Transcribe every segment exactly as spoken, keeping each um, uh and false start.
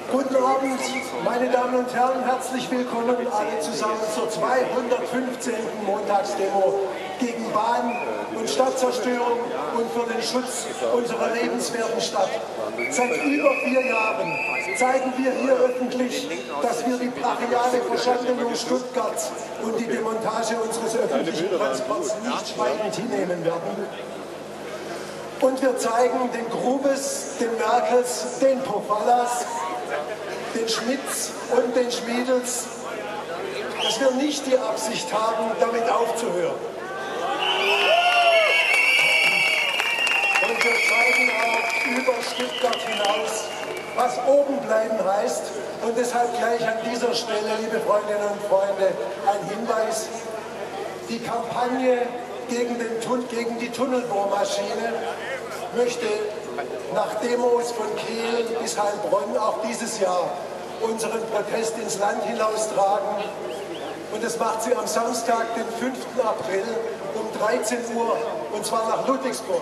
Guten Abend, meine Damen und Herren, herzlich willkommen alle zusammen zur zweihundertfünfzehnten Montagsdemo gegen Bahn- und Stadtzerstörung und für den Schutz unserer lebenswerten Stadt. Seit über vier Jahren zeigen wir hier öffentlich, dass wir die brachiale Verschandelung Stuttgarts und die Demontage unseres öffentlichen Transports nicht schweigend hinnehmen werden. Und wir zeigen den Grubes, den Merkels, den Pofallas, den Schmitz und den Schmiedels, dass wir nicht die Absicht haben, damit aufzuhören. Und wir zeigen auch über Stuttgart hinaus, was oben bleiben heißt. Und deshalb gleich an dieser Stelle, liebe Freundinnen und Freunde, ein Hinweis. Die Kampagne gegen, den Tun gegen die Tunnelbohrmaschine möchte nach Demos von Kehl bis Heilbronn auch dieses Jahr unseren Protest ins Land hinaustragen. Und das macht sie am Samstag, den fünften April um dreizehn Uhr, und zwar nach Ludwigsburg.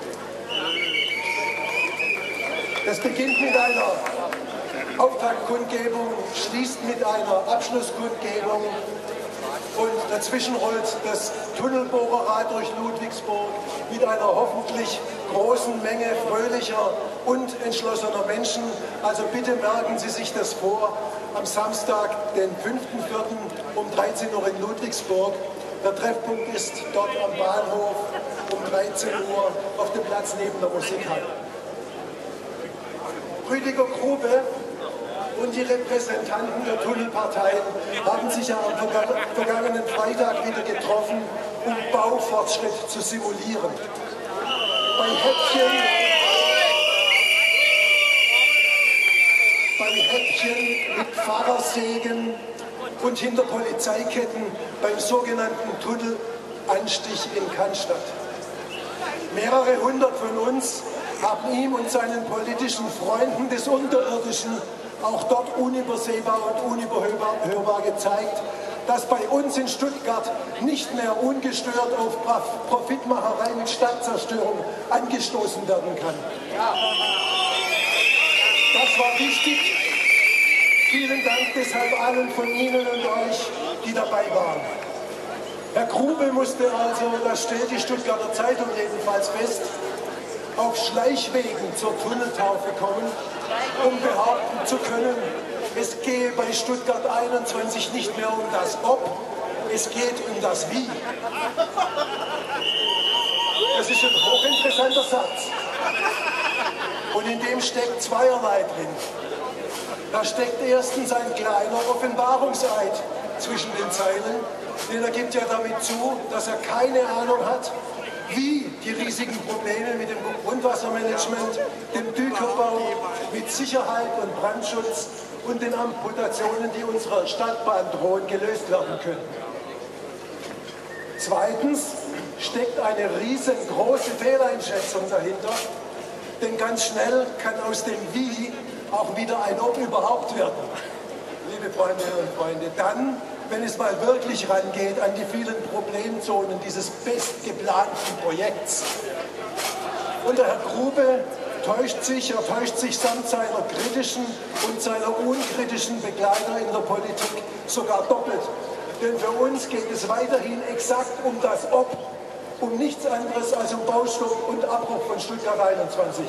Das beginnt mit einer Auftaktkundgebung, schließt mit einer Abschlusskundgebung und dazwischen rollt das Tunnelbohrerrad durch Ludwigsburg mit einer hoffentlich großen Menge fröhlicher und entschlossener Menschen. Also bitte merken Sie sich das vor, am Samstag, den fünften vierten um dreizehn Uhr in Ludwigsburg. Der Treffpunkt ist dort am Bahnhof um dreizehn Uhr auf dem Platz neben der Musikhalle. Rüdiger Grube und die Repräsentanten der Tunnelparteien haben sich ja am vergangenen Freitag wieder getroffen, um Baufortschritt zu simulieren. Bei Häppchen, bei Häppchen mit Fahrersägen und hinter Polizeiketten beim sogenannten Tunnelanstich in Cannstatt. Mehrere hundert von uns haben ihm und seinen politischen Freunden des Unterirdischen auch dort unübersehbar und unüberhörbar gezeigt, dass bei uns in Stuttgart nicht mehr ungestört auf Profitmacherei mit Stadtzerstörung angestoßen werden kann. Das war wichtig. Vielen Dank deshalb allen von Ihnen und euch, die dabei waren. Herr Grube musste also, das stellt die Stuttgarter Zeitung jedenfalls fest, auf Schleichwegen zur Tunneltaufe kommen, um behaupten zu können, es gehe bei Stuttgart einundzwanzig nicht mehr um das Ob, es geht um das Wie. Das ist ein hochinteressanter Satz. Und in dem steckt zweierlei drin. Da steckt erstens ein kleiner Offenbarungseid zwischen den Zeilen, denn er gibt ja damit zu, dass er keine Ahnung hat, wie die riesigen Probleme mit dem Grundwassermanagement, dem Dükerbau, mit Sicherheit und Brandschutz und den Amputationen, die unserer Stadtbahn drohen, gelöst werden können. Zweitens steckt eine riesengroße Fehleinschätzung dahinter, denn ganz schnell kann aus dem Wie auch wieder ein Ob überhaupt werden. Liebe Freundinnen und Freunde, dann, wenn es mal wirklich rangeht an die vielen Problemzonen dieses bestgeplanten Projekts. Und der Herr Grube täuscht sich, er täuscht sich samt seiner kritischen und seiner unkritischen Begleiter in der Politik sogar doppelt. Denn für uns geht es weiterhin exakt um das Ob, um nichts anderes als um Baustopp und Abbruch von Stuttgart einundzwanzig.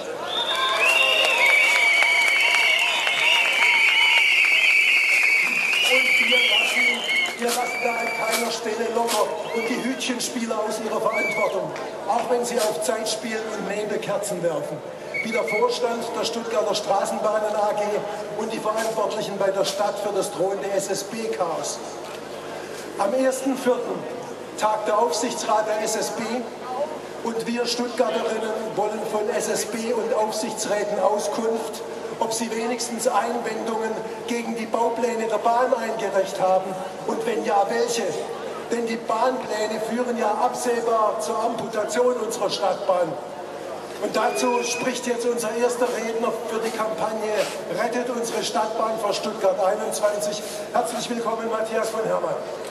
Wir lassen da an keiner Stelle locker und die Hütchenspieler aus ihrer Verantwortung, auch wenn sie auf Zeit spielen und Nebelkerzen werfen. Wie der Vorstand der Stuttgarter Straßenbahnen A G und die Verantwortlichen bei der Stadt für das drohende S S B-Chaos. Am ersten vierten tagt der Aufsichtsrat der S S B und wir Stuttgarterinnen wollen von S S B und Aufsichtsräten Auskunft, ob sie wenigstens Einwendungen gegen die Baupläne der Bahn eingereicht haben und wenn ja, welche. Denn die Bahnpläne führen ja absehbar zur Amputation unserer Stadtbahn. Und dazu spricht jetzt unser erster Redner für die Kampagne Rettet unsere Stadtbahn vor Stuttgart einundzwanzig. Herzlich willkommen, Matthias von Herrmann.